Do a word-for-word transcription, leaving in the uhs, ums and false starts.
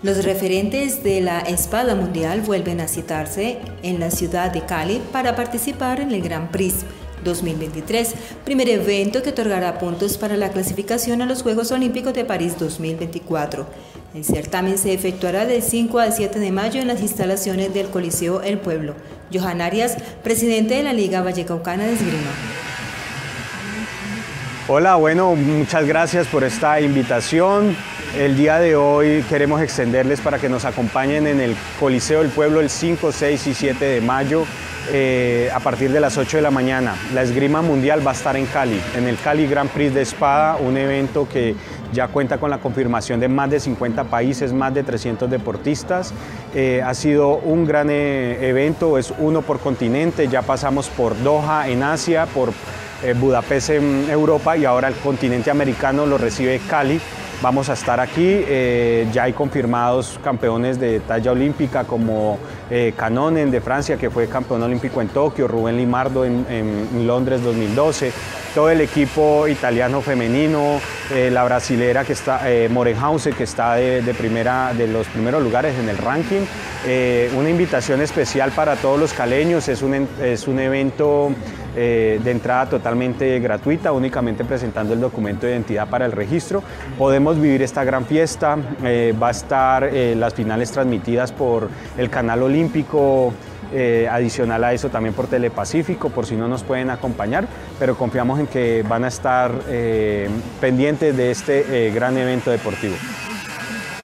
Los referentes de la espada mundial vuelven a citarse en la ciudad de Cali para participar en el Grand Prix dos mil veintitrés, primer evento que otorgará puntos para la clasificación a los Juegos Olímpicos de París dos mil veinticuatro. El certamen se efectuará del cinco al siete de mayo en las instalaciones del Coliseo El Pueblo. Johan Arias, presidente de la Liga Vallecaucana de Esgrima. Hola, bueno, muchas gracias por esta invitación. El día de hoy queremos extenderles para que nos acompañen en el Coliseo del Pueblo el cinco, seis y siete de mayo eh, a partir de las ocho de la mañana. La esgrima mundial va a estar en Cali, en el Cali Grand Prix de Espada, un evento que ya cuenta con la confirmación de más de cincuenta países, más de trescientos deportistas. Eh, ha sido un gran eh, evento, es uno por continente, ya pasamos por Doha en Asia, por eh, Budapest en Europa y ahora el continente americano lo recibe Cali. Vamos a estar aquí, eh, ya hay confirmados campeones de talla olímpica como eh, Canonen de Francia, que fue campeón olímpico en Tokio, Rubén Limardo en, en Londres dos mil doce, todo el equipo italiano femenino, eh, la brasilera que está, eh, Morenhausen, que está de, de, primera, de los primeros lugares en el ranking. Eh, una invitación especial para todos los caleños, es un, es un evento eh, de entrada totalmente gratuita, únicamente presentando el documento de identidad para el registro. Podemos vivir esta gran fiesta, eh, va a estar eh, las finales transmitidas por el canal olímpico, eh, adicional a eso también por Telepacífico, por si no nos pueden acompañar, pero confiamos en que van a estar eh, pendientes de este eh, gran evento deportivo.